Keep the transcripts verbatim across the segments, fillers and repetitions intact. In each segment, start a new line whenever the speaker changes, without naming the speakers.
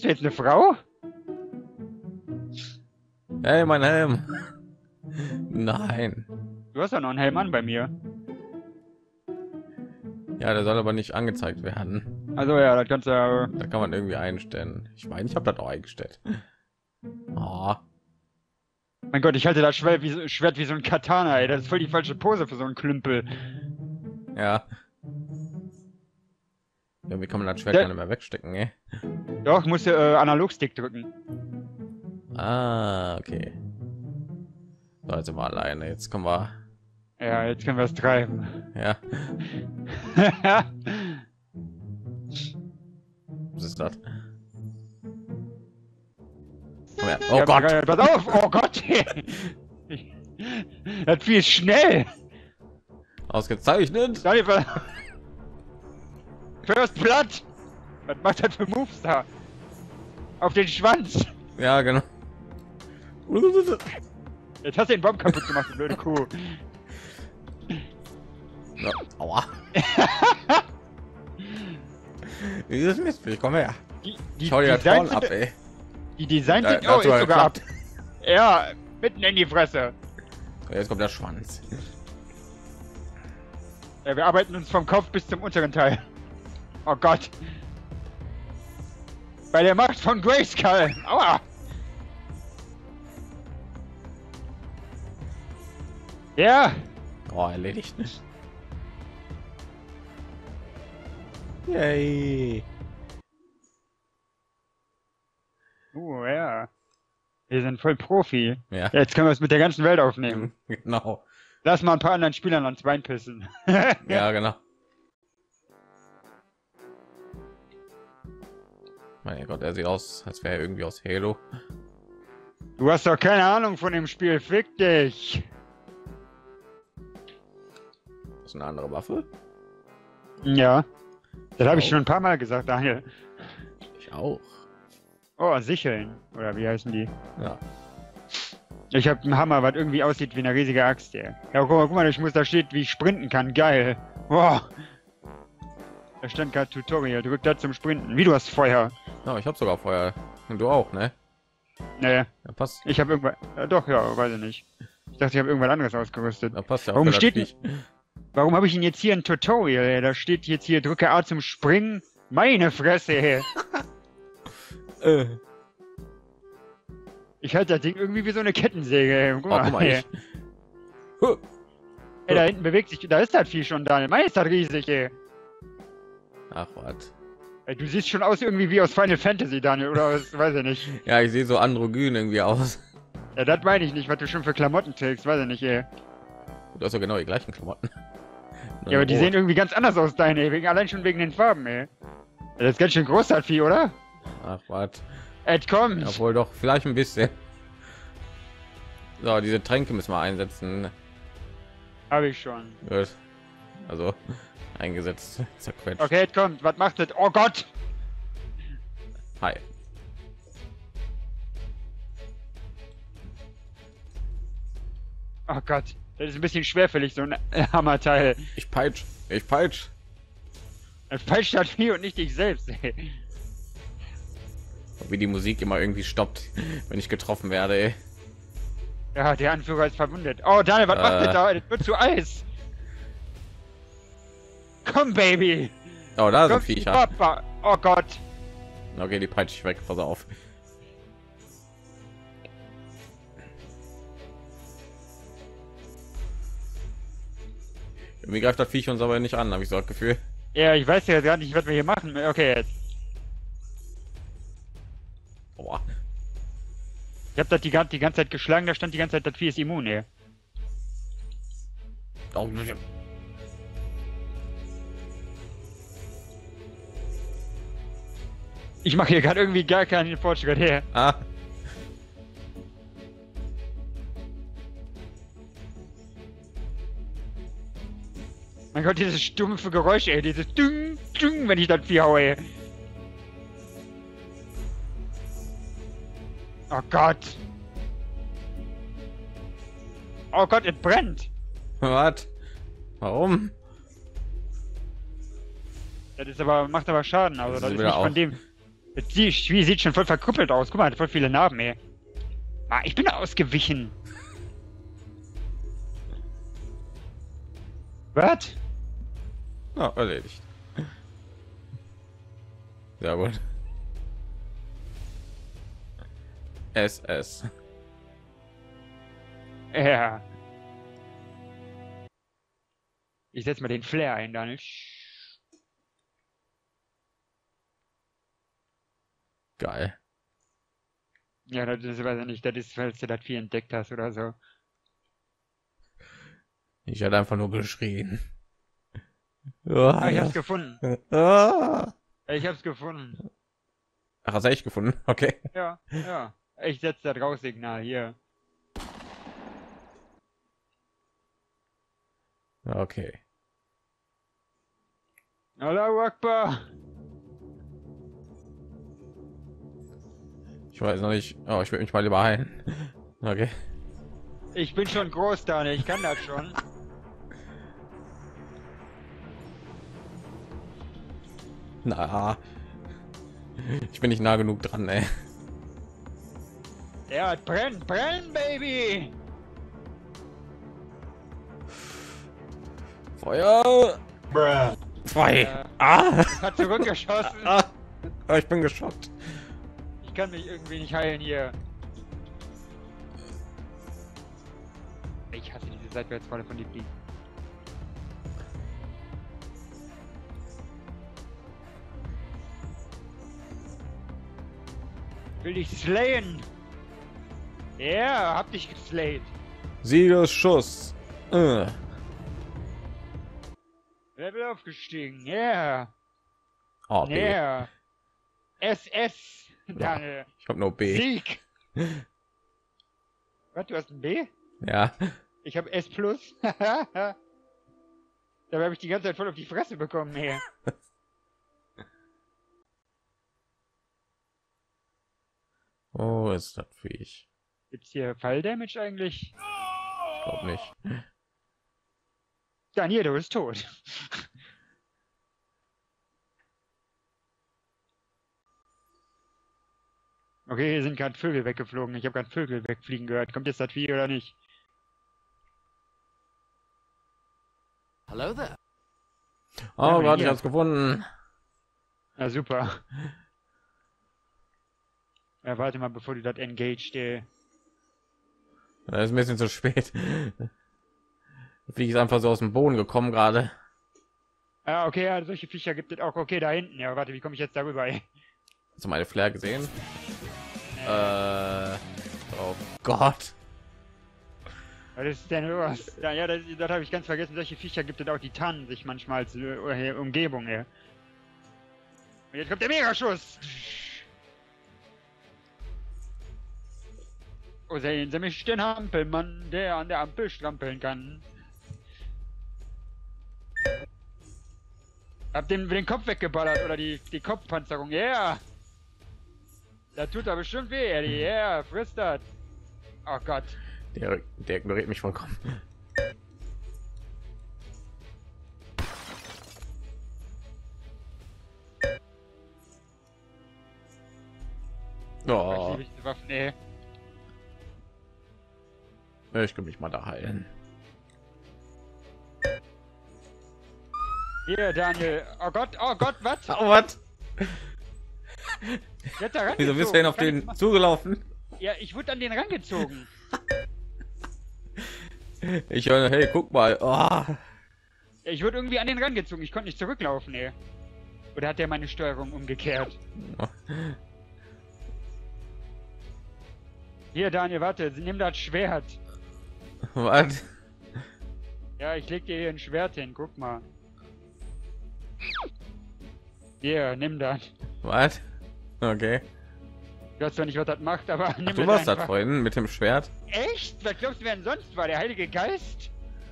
du jetzt eine Frau?
Hey, mein Helm. Nein.
Du hast ja noch einen Helm an bei mir.
Ja, der soll aber nicht angezeigt werden.
Also ja, das kannst du ja...
Da kann man irgendwie einstellen. Ich meine, ich habe das auch eingestellt. Oh.
Mein Gott, ich halte das Schwert wie, so, Schwert wie so ein Katana, ey. Das ist voll die falsche Pose für so einen Klümpel.
Ja. Irgendwie kann man das Schwert
Der-
gar nicht mehr wegstecken, ey.
Doch, musst du äh, Analogstick drücken.
Ah, okay. So, jetzt sind wir alleine. Jetzt kommen wir.
Ja, jetzt können wir es treiben.
Ja, was ist das? Komm her. Oh
Ja,
Gott!
Pass auf! Oh Gott! Das Vieh ist schnell!
Ausgezeichnet!
Daniel, pass- First Blood! Was macht das für Moves da? Auf den Schwanz!
Ja, genau.
Jetzt hast du den Baum kaputt gemacht, du blöde Kuh.
Ja. Aua. Dieses Mistviech, komm her.
Die, die,
Schau dir das
Designs
Horn ab,
sind,
ey.
die Designs
Da-
sind
da
oh,
hat's
ist
sogar
sogar ab.
geklappt.
Ja, mitten in die Fresse.
Jetzt kommt der Schwanz.
Ja, wir arbeiten uns vom Kopf bis zum unteren Teil. Oh Gott. Bei der Macht von Grayskull. Aua. Ja.
Oh, erledigt nicht. Yay.
Uh, ja. Wir sind voll Profi.
Ja,
Jetzt können wir es mit der ganzen Welt aufnehmen.
genau.
Lass mal ein paar anderen Spielern ans Bein pissen.
Ja, genau. Mein Gott, er sieht aus, als wäre er irgendwie aus Halo.
Du hast doch keine Ahnung von dem Spiel. Fick dich.
Das ist eine andere Waffe.
Ja. Das habe ich
Oh.
schon ein paar Mal gesagt, Daniel.
Ich auch.
Oh, Sicheln. Oder wie heißen die?
Ja.
Ich habe einen Hammer, was irgendwie aussieht wie eine riesige Axt, ey. Ja, guck mal, guck mal, ich muss, da steht, wie ich sprinten kann. Geil. Boah. Da stand gerade Tutorial. Drück da zum Sprinten. Wie, du hast Feuer?
Ja, ich habe sogar Feuer. Und du auch, ne?
Nee,
Ja, passt.
ich habe irgendwas... Ja, doch, ja, weiß ich nicht. Ich dachte, ich habe irgendwas anderes ausgerüstet.
Da passt ja auch
Warum
für das
steht
Viech.
Warum habe ich ihn jetzt hier ein Tutorial, ey? Da steht jetzt hier, drücke A zum Springen. Meine Fresse, ey.
Äh.
Ich halte das Ding irgendwie wie so eine Kettensäge, ey. Guck
Oh,
mal,
guck mal,
ey.
ich. Huh.
Ey, da hinten bewegt sich... Da ist das Vieh schon, Daniel. Mein ist das riesig, ey.
Ach, was.
Ey, du siehst schon aus irgendwie wie aus Final Fantasy, Daniel, oder aus, weiß ich nicht.
Ja, ich sehe so androgyn irgendwie aus.
Ja, das meine ich nicht, was du schon für Klamotten trägst, weiß ich nicht, ey.
Du hast ja genau die gleichen Klamotten. Nur
Ja, aber die
rot.
sehen irgendwie ganz anders aus, deine, ey. Wegen, allein schon wegen den Farben, ey. Ja, das ist ganz schön groß, das Vieh, oder?
Ach, was.
Ed, komm.
Ja, wohl doch, vielleicht ein bisschen. So, diese Tränke müssen wir einsetzen.
Hab ich schon.
Gut. Also, eingesetzt. Zerquetscht.
Okay, Ed, kommt. Was macht das? Oh Gott!
Hi.
Oh Gott. Das ist ein bisschen schwerfällig, so ein äh, Hammerteil.
Ich peitsch. Ich peitsch.
Das peitscht das Vieh und nicht dich selbst, ey.
Wie die Musik immer irgendwie stoppt, wenn ich getroffen werde, ey.
Ja, der Anführer ist verwundet. Oh, Daniel, was
Äh.
macht das da? Das wird zu Eis. Komm, Baby.
Oh, da ist ein
Komm,
Viecher.
Papa. Oh Gott.
Okay, die peitsche ich weg. Pass auf. Irgendwie greift das Viech uns aber nicht an, habe ich so das Gefühl.
Ja, ich weiß ja gar nicht, was wir hier machen. Okay, jetzt.
Boah.
Ich hab das die, gan- die ganze Zeit geschlagen, da stand die ganze Zeit, das Vieh ist immun, ey.
Oh.
Ich mache hier gerade irgendwie gar keinen Fortschritt her.
Ah.
Mein Gott, dieses stumpfe Geräusch, ey. Dieses Ding, Ding, wenn ich das Vieh haue, ey. Oh Gott. Oh Gott, es brennt.
Was? Warum?
Das ist aber, macht aber Schaden, also
Das
das
ist
ist
wieder
nicht von
auf.
dem. Jetzt sieht, wie sieht schon voll verkrüppelt aus. Guck mal, hat voll viele Narben, ey. Ah, ich bin ausgewichen. Was?
Na, erledigt. Sehr gut. S S.
Ja. Ich setze mal den Flair ein, Daniel.
Geil.
Ja, das ist, weiß ich nicht, das ist, falls du das viel entdeckt hast oder so.
Ich hatte einfach nur geschrien.
Ah, ich hab's gefunden.
Ah.
Ich hab's gefunden.
Ach, hast du echt gefunden? Okay.
Ja, ja. Ich setze das Raussignal hier.
Okay.
Allahu Akbar.
Ich weiß noch nicht. Oh, ich will mich mal lieber heilen. Okay.
Ich bin schon groß, Daniel, ich kann das schon.
Na. Ich bin nicht nah genug dran, ey.
Ja, brenn, brenn, Baby!
Feuer!
Bruh.
Zwei!
Äh,
Ah!
Hat zurückgeschossen.
Ah! Ah, ich bin geschockt.
Ich kann mich irgendwie nicht heilen hier. Ich hasse diese Seitwärtsfalle von den Fliegen. Will dich slayen? Ja, yeah, hab dich geslayed.
Siegesschuss. Äh.
Level aufgestiegen, yeah.
Oh, B.
Yeah. S S, Daniel.
Ja, ich hab nur B.
Sieg. Was, du hast ein B?
Ja.
Ich habe S plus. Dabei habe ich die ganze Zeit voll auf die Fresse bekommen hier.
Oh, ist das Viech.
Gibt's hier Fall-Damage eigentlich?
Ich glaube nicht.
Daniel, du bist tot. Okay, hier sind gerade Vögel weggeflogen. Ich habe gerade Vögel wegfliegen gehört. Kommt jetzt das Vieh oder nicht?
Hello there.
Oh,
Ja,
gerade ich
hier.
hab's gefunden.
Na super. Ja, warte mal, bevor du das engaged, ey.
Das ist ein bisschen zu spät. Wie ist einfach so aus dem Boden gekommen gerade.
Ah, okay, ja, solche Viecher gibt es auch. Okay, da hinten. Ja, warte, wie komme ich jetzt darüber, ey?
Hast du meine Flair gesehen? Äh, oh Gott.
Was ist denn los? Ja, ja das, das habe ich ganz vergessen. Solche Viecher gibt es auch, die tarnen sich manchmal als äh, Umgebung, ey. Und jetzt kommt der Megaschuss. Oh, sehen Sie mich, den Hampelmann, der an der Ampel strampeln kann. Hab dem den Kopf weggeballert oder die, die Kopfpanzerung, ja. Yeah. Da tut er bestimmt weh, Eddie, ja, yeah, frisst das. Oh Gott.
Der, der ignoriert mich vollkommen.
Oh.
Oh,
Ich liebe diese Waffen, ey.
ich kann mich mal da heilen.
Hier, Daniel. Oh Gott, oh Gott, was?
Oh, was?
Jetzt da
Wieso bist du denn auf den zugelaufen?
Ja, ich wurde an den rangezogen.
Ich höre, hey, guck mal. Oh.
Ja, ich wurde irgendwie an den rangezogen. Ich konnte nicht zurücklaufen, ey. Oder hat der meine Steuerung umgekehrt? Hier, Daniel, warte, nimm das Schwert.
Was?
Ja, ich leg dir hier ein Schwert hin, guck mal. Hier, nimm das.
Was? Okay.
Ich weiß zwar nicht, was das macht, aber nimm
Ach, du
das
warst da
einfach.
vorhin mit dem Schwert?
Echt? Was glaubst du, wer denn sonst war? Der Heilige Geist?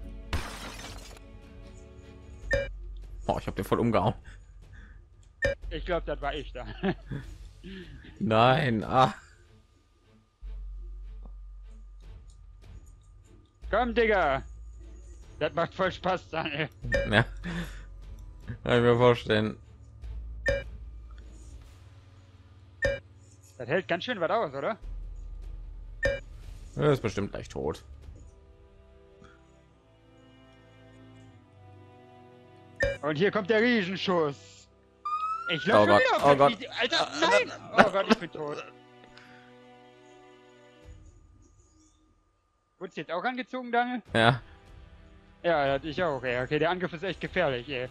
Oh, ich hab den voll umgehauen.
Ich glaube, das war ich da.
Nein, ah.
Komm, Digga. Das macht voll Spaß, Daniel.
Ja. Kann ich mir vorstellen.
Das hält ganz schön was aus, oder?
Er ist bestimmt gleich tot.
Und hier kommt der Riesenschuss. Ich
Oh
laufe
Gott,
wieder auf
oh
das
Gott.
Video. Alter, nein! Oh Gott, ich bin tot. Wurdest du jetzt auch angezogen, Daniel?
Ja.
Ja, das ich auch, ey. Okay, der Angriff ist echt gefährlich, ey.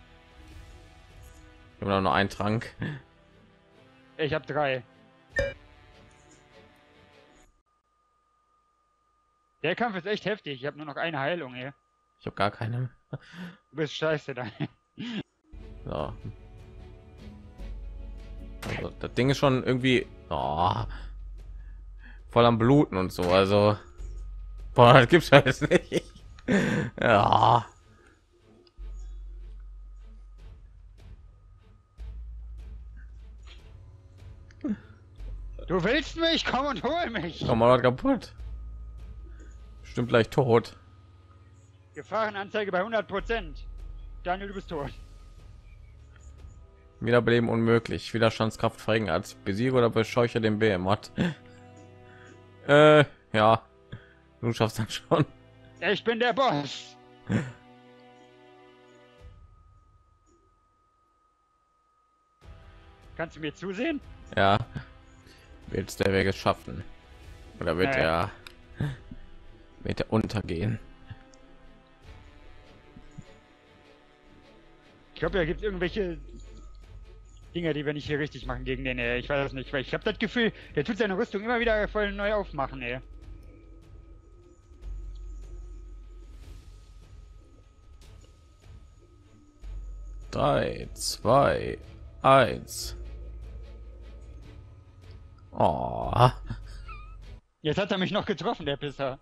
Ich habe noch einen Trank.
Ich habe drei. Der Kampf ist echt heftig. Ich habe nur noch eine Heilung, ey.
Ich habe gar keine.
Du bist scheiße, Daniel.
So. Also, das Ding ist schon irgendwie oh, voll am Bluten und so. Also, boah, das gibt's halt nicht. Ja.
Du willst mich? Komm und hol mich!
Komm mal kaputt. Stimmt gleich tot.
Gefahrenanzeige bei hundert Prozent. Daniel, du bist tot.
Wiederbeleben unmöglich. Widerstandskraft verringert. Besiege oder bescheuche den Behemoth. äh, ja. Du schaffst das schon.
Ich bin der Boss. Kannst du mir zusehen?
Ja. Wird der Weg es schaffen? Oder wird
Nee.
er wird er untergehen?
Ich glaube, da gibt es irgendwelche Dinge, die wir nicht hier richtig machen gegen den. Ey. Ich weiß es nicht, weil ich habe das Gefühl, der tut seine Rüstung immer wieder voll neu aufmachen. Ey.
Drei, zwei, eins. Oh.
Jetzt hat er mich noch getroffen, der Pisser.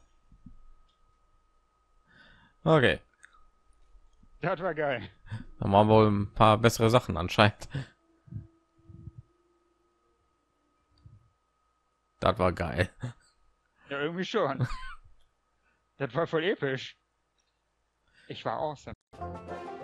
Okay.
Das war geil.
Dann machen wir wohl ein paar bessere Sachen anscheinend. Das war geil.
Ja, irgendwie schon. Das war voll episch. Ich war awesome.